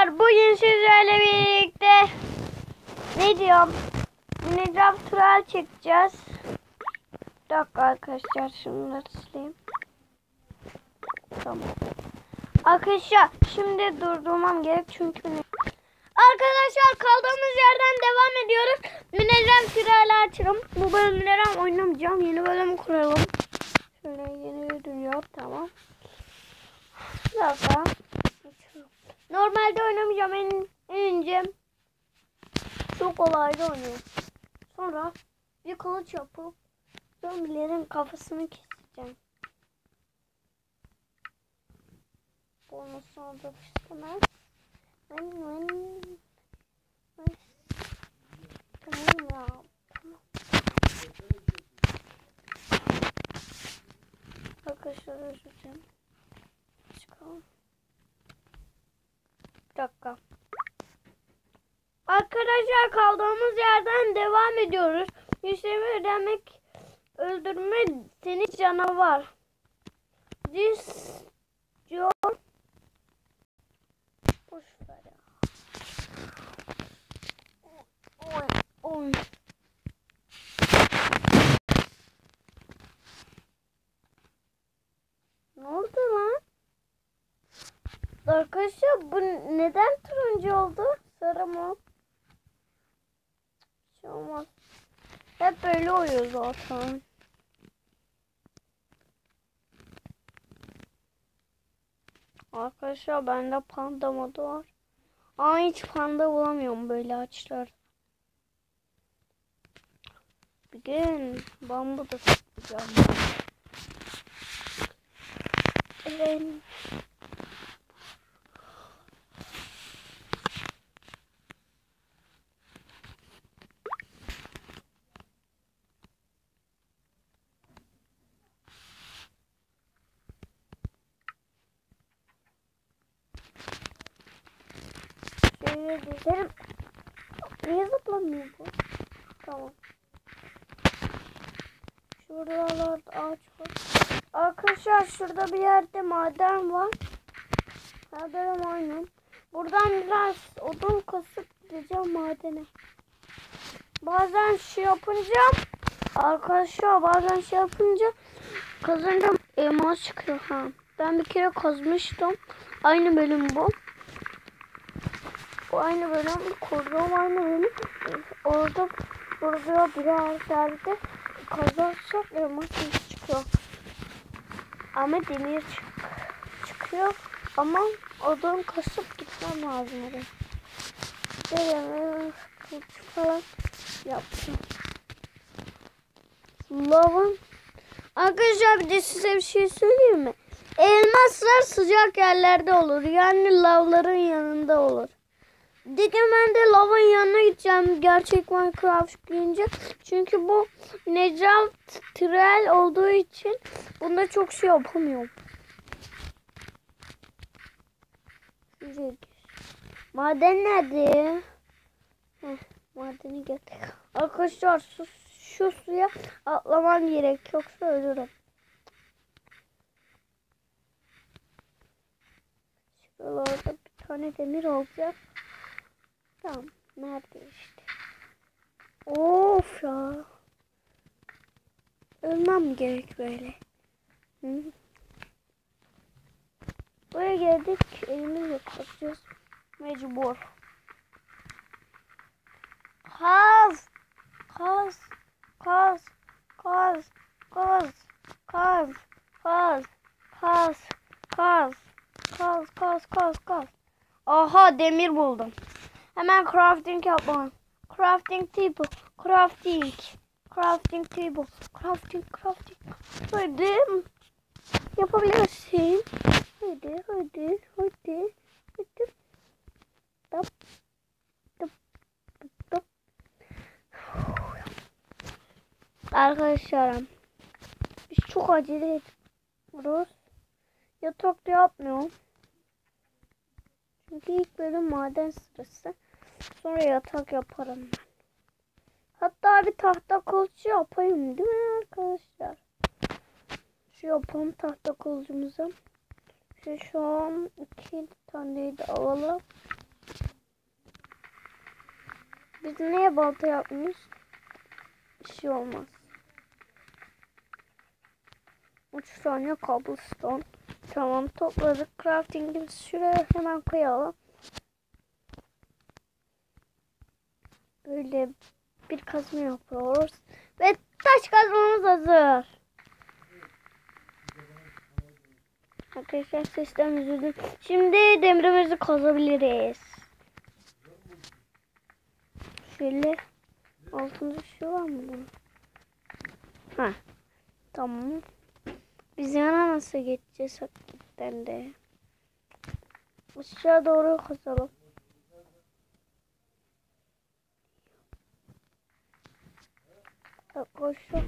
Arkadaşlar bugün sizlerle birlikte ne diyorum? Minecraft tural çekeceğiz. Bir dakika arkadaşlar, şunları sileyim. Tamam. Arkadaşlar şimdi durdurmam gerek çünkü arkadaşlar kaldığımız yerden devam ediyoruz. Minecraft tural açalım. Bu bölümleri oynamayacağım. Yeni bölüm kuralım. Şöyle yeni bir dünya, tamam. Bir dakika. Normalde oynamayacağım, en önce çok kolayda oynuyorum. Sonra bir kılıç yapıp zombilerin kafasını keseceğim. Bunu sonra da istemez. Tamam ya. Tamam. Arkadaşlar özürüm. Çıkalım. Bir dakika. Arkadaşlar kaldığımız yerden devam ediyoruz. İşlemi ödemek, öldürme seni canavar. This John. Boş ver ya. Oy. Ne oldu lan? Arkadaşlar bu neden turuncu oldu? Sarı mı? Hiç olmaz. Hep böyle oluyor zaten. Arkadaşlar bende panda modu var. Ama hiç panda bulamıyorum böyle açlar. Bir gün bambu da tutacağım. Evet. Şöyle dizelim. Niye zıplamıyor bu? Tamam. Şuralarda ağaç var. Arkadaşlar şurada bir yerde maden var. Madenim aynı. Buradan biraz odun kasıp gideceğim madene. Bazen şey yapınca arkadaşlar kazınca elmas çıkıyor ha. Ben bir kere kazmıştım. Aynı bölüm bu. Bu aynı bölüm, kurduğum aynı bölüm. Orada biraz yerde kazarsak elmas çıkıyor. Ama demir çıkıyor. Ama odun kasıp gitmem lazım oraya. Demir kılıç falan yaptım. Lavın. Arkadaşlar bir de size bir şey söyleyeyim mi? Elmaslar sıcak yerlerde olur. Yani lavların yanında olur. Dedim ben de lavın yanına gideceğim gerçek Minecraft gelince. Çünkü bu Minecraft trial olduğu için bunda çok şey yapamıyorum. Maden nerede? Madeni gel. Arkadaşlar şu suya atlamam gerek, yoksa ölürüm. Şuralarda bir tane demir olacak. Tamam. Nerede işte? Of ya. Ölmem gerek böyle. Hı? Buraya geldik. Elimizle kapacağız. Mecbur. Kaz. Kaz. Kaz. Kaz. Kaz. Kaz. Kaz. Kaz. Kaz. Kaz. Kaz. Kaz. Kaz. Aha, demir buldum. Hemen crafting yapmalım. Crafting table. Crafting. Crafting table. Crafting. Hadi. Yapabilirsin. Hadi. Tap. Arkadaşlar biz çok acele ediyoruz. Yatak da yapmıyorum. Çünkü ilk bölüm maden sırası. Sonra yatak yaparım ben. Hatta bir tahta kılıç yapayım değil mi arkadaşlar? Şu yapalım tahta kılıcımızı. Şu an 2 taneyi de alalım. Biz neye balta yapmış? Bir şey olmaz. 3 tane cobblestone. Tamam, topladık. Crafting'imizi şuraya hemen koyalım. Böyle bir kazma yapıyoruz. Ve taş kazmamız hazır. Arkadaşlar sesten üzüldüm. Şimdi demirimizi kazabiliriz. Şöyle altında şey var mı bunun? Ha, tamam. Biz yana nasıl geçeceğiz hakikaten de? Aşağı doğru kazalım. Arkadaşlar.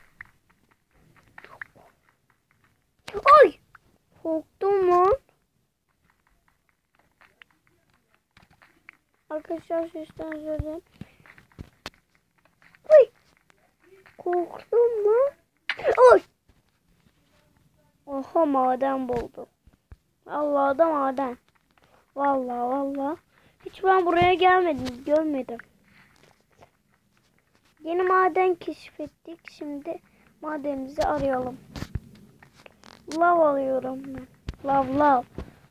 Ay! Korktum lan. Arkadaşlar sesten özür dilerim. Ay! Korktum lan. Ay! Oha, maden buldum. Vallahi da maden. Vallahi. Hiç ben buraya gelmedim, görmedim. Yeni maden keşfettik. Şimdi madenimizi arayalım. Lav alıyorum ben. Lav.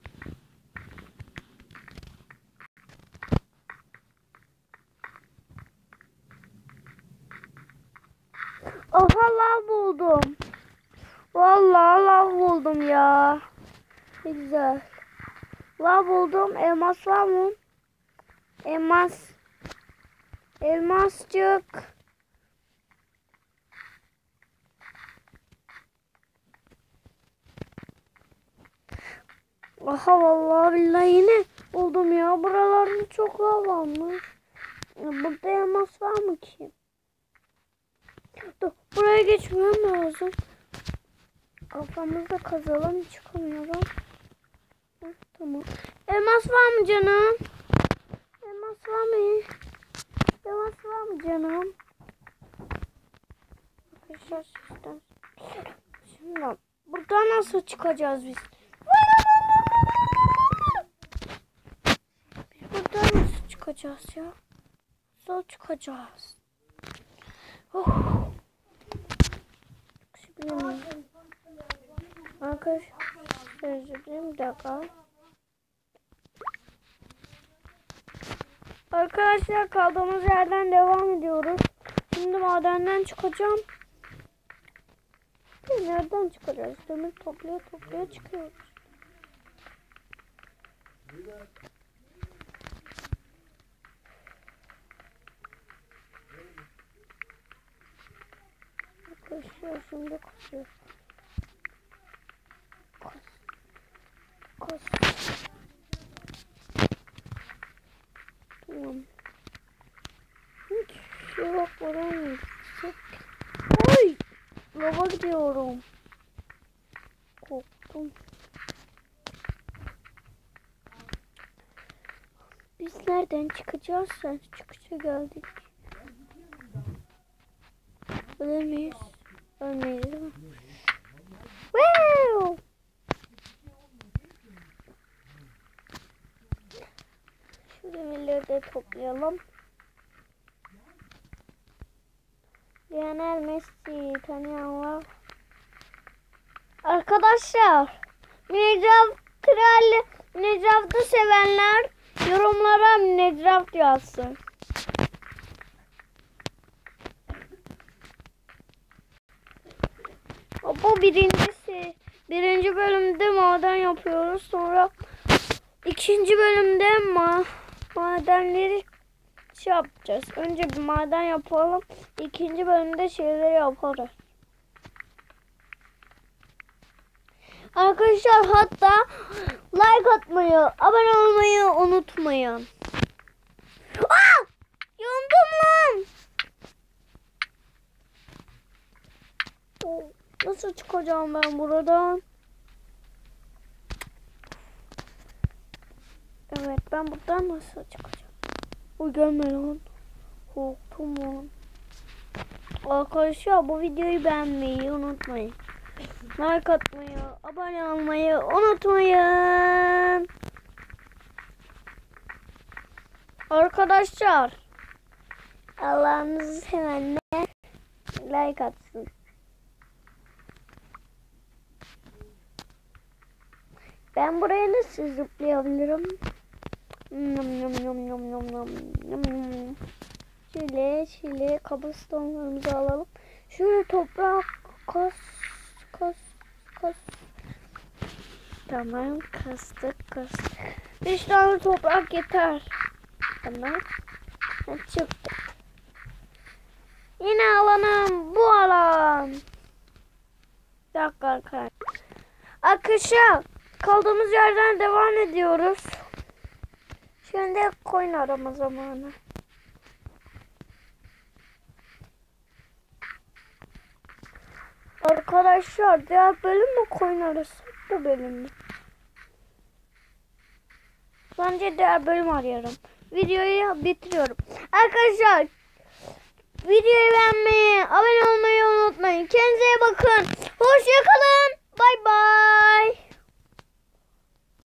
Oha, lav buldum. Vallahi lav buldum ya. Ne güzel. Lav buldum. Elmas var mı? Elmascık. Aha, vallahi billahi yine buldum ya. Buralarda çok lav varmış. Burada elmas var mı ki? Dur, buraya geçmem lazım. Kafamızda kazalım, çıkamıyorum. Tamam. Elmas var mı canım? Elmas var mı? Elmas var mı canım? Arkadaşlar sizden. Şimdi buradan nasıl çıkacağız biz? Biz buradan nasıl çıkacağız ya? Nasıl çıkacağız? Oh. Şimdi arkadaşlar bir dakika. Arkadaşlar kaldığımız yerden devam ediyoruz. Şimdi madenden çıkacağım. Nereden çıkacağız? Demir toplaya çıkıyoruz. Arkadaşlar şimdi kazıyor. Kaz. Tamam. Hiç şey yok, oradan gidecek. Ay! Lava gidiyorum. Korktum. Biz nereden çıkacağız? Sen çıkışa geldik. Ölemeyiz. Ölmeyiz değil mi? Wow! Şu demirleri de toplayalım. Lionel Messi tanıyan var. Arkadaşlar, Minecraft'ı sevenler yorumlara Minecraft yazsın. Bu birincisi. Birinci bölümde maden yapıyoruz. Sonra ikinci bölümde madenleri şey yapacağız. Önce bir maden yapalım. İkinci bölümde şeyleri yaparız. Arkadaşlar hatta like atmayı, abone olmayı unutmayın. Aa! Yandım lan. Nasıl çıkacağım ben buradan? Evet, ben buradan nasıl çıkacağım? Uy, gelme lan. Korktum lan. Arkadaşlar bu videoyu beğenmeyi unutmayın. Like atmayı, abone olmayı unutmayın. Arkadaşlar Allah'ınızı sevenler like atsın. Ben buraya nasıl zıplayabilirim? Şöyle kabustonlarımızı alalım. Şöyle toprak kas. Tamam, kastık. 5 tane toprak yeter. Tamam. Çıktık. Yine alanım bu alan. Bir dakika arkadaşlar. Kaldığımız yerden devam ediyoruz. Şimdi coin arama zamanı. Arkadaşlar diğer bölüm mü coin arası? Bu bölüm mü? Bence diğer bölüm arıyorum. Videoyu bitiriyorum. Arkadaşlar videoyu beğenmeyi, abone olmayı unutmayın. Kendinize iyi bakın.